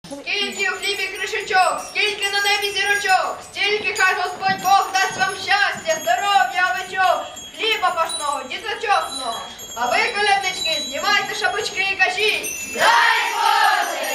Скільки у хлібі кришечок, скільки на небі зірочок, стільки хай Господь Бог дасть вам щастя, здоров'я, овечок, хліба пашного, діточок много. А ви, коляднички, знімайте шапочки і кажіть: дай Боже!